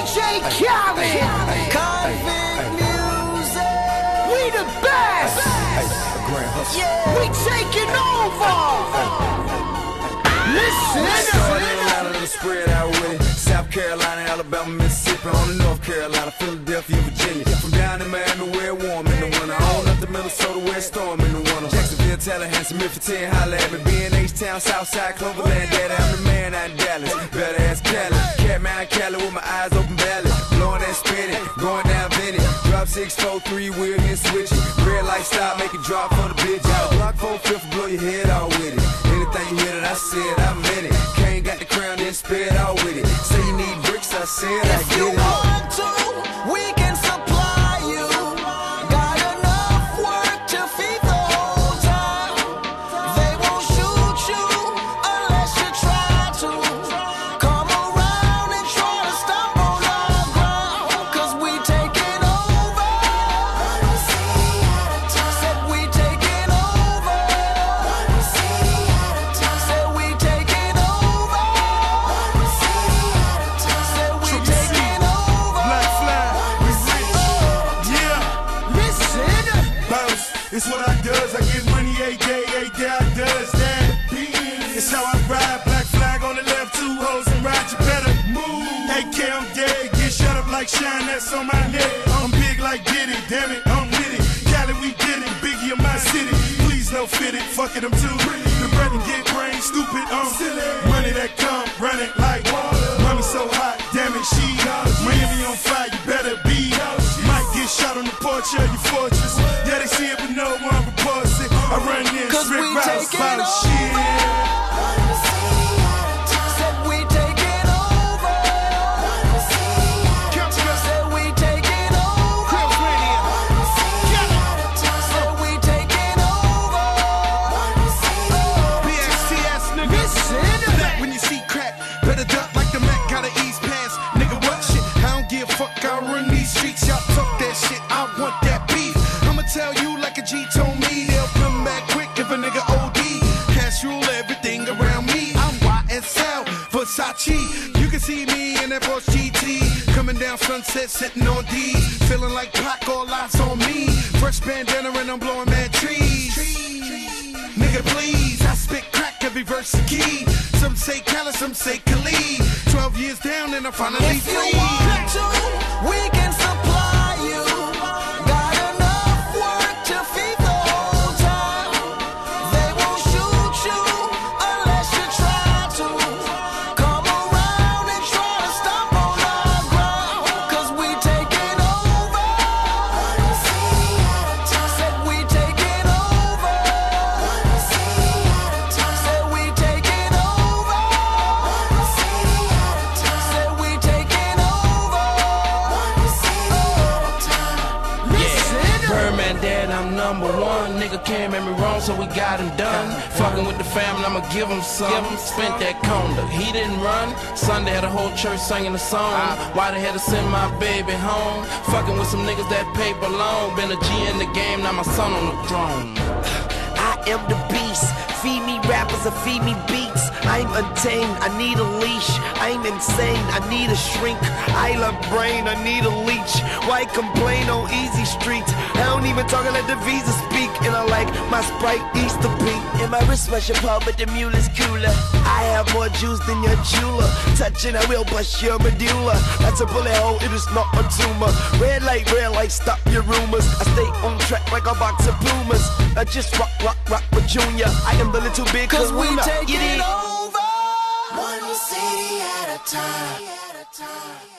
DJ Khaled, Convict Music. We the best. We taking over. Listen. Spread out with it. South Carolina, Alabama, Mississippi, on the North Carolina, Philadelphia, Virginia. From down in Miami where it warm in the winter, on up to Minnesota where it storm in the winter. Jacksonville, Tallahassee, Memphis, 10, holla at me. B&H Town, Southside, Cloverland, Daddy, I'm the man out in Dallas. Better ass Cali, Catman, Cali with my eyes open valley. Blowing that spinning, going down Vinny. Drop 643, wheel and switch it. Red light stop, make it drop for the bitch. Out Block 4/5, blow your head out with it. Anything you hear that I said, I meant it. Kane got the crown, then spit out with it. Say you need bricks, I said I get it. If you want to, we can supply you. Got enough work to feed the whole town. They won't shoot you unless you try to. Come around and try to stop on our ground, 'cause we taking over. Said we taking over. Said we taking over. Said we taking over. Black flag, we rich, yeah. Listen. Bounce, it's what I does. I get money every day I does that. It's how I ride. Black flag on the left, two hoes and ride. You better move. AK, I'm dead. Get shut up like Shine, that's on my neck. I'm big like Diddy, damn it, I'm with it. Cali, we did it. Biggie of my city. Please no fit it. Fuck it, I'm too pretty. The bread and get brain stupid. Silly. Money that come, run it like water. Mommy so hot, damn it, she Miami on fire. You better be. Might get shot on the porch of your fortress. Yeah, they see it, but no one reports it. I run this 'Cause Rick we Rouse taking by the over. shit. Said we taking over. Said we taking over. Said we taking over. BXTS, nigga. Listen. Back when you see crack, better duck like the Mac, gotta ease pants. Nigga, what shit? I don't give a fuck, I run these streets. Y'all talk that shit, I want that beef. I'ma tell you like a G told me, they'll come back quick if a nigga OD. Cash rule everything around me. I'm YSL, Versace. You can see me in that Porsche GT. Coming down Sunset, sitting on D. Feeling like Pac, all eyes on me. Fresh bandana and I'm blowing mad trees. Nigga, please, I spit crack every verse a key. Some say Khaled, some say Khalid. 12 years down and I'm finally If you free. want to, we can supply you. Got enough work to feed the whole town. They won't shoot you unless you try to. Come around and try to stop on our ground, 'cause we taking over. Said we taking over. Said we taking over. Said we taking over. Listen. Birdman dead, I'm number one. Nigga can't make me wrong, so we got him done. Fucking with the family, I'ma give him some. Spent that conda, he didn't run. Sunday had a whole church singing a song. Why they had to send my baby home? Fucking with some niggas that paper long. Been a G in the game, now my son on the throne. I am the beast. Feed me rappers or feed me beats. I'm untamed, I need a leash. I'm insane, I need a shrink. I love brain, I need a leech. Why complain on easy streets? I don't even talk, I let the visa speak. And I like my Sprite Easter pink. And my wrist rush apart, but the mule is cooler. I have more juice than your jeweler. Touching, I will bust your medulla. That's a bullet hole, it is not a tumor. Red light, stop your rumors. I stay on track like a box of Pumas. I just rock with Junior. I am the little big 'Cause we kahuna. taking You dig? over. One city at a time.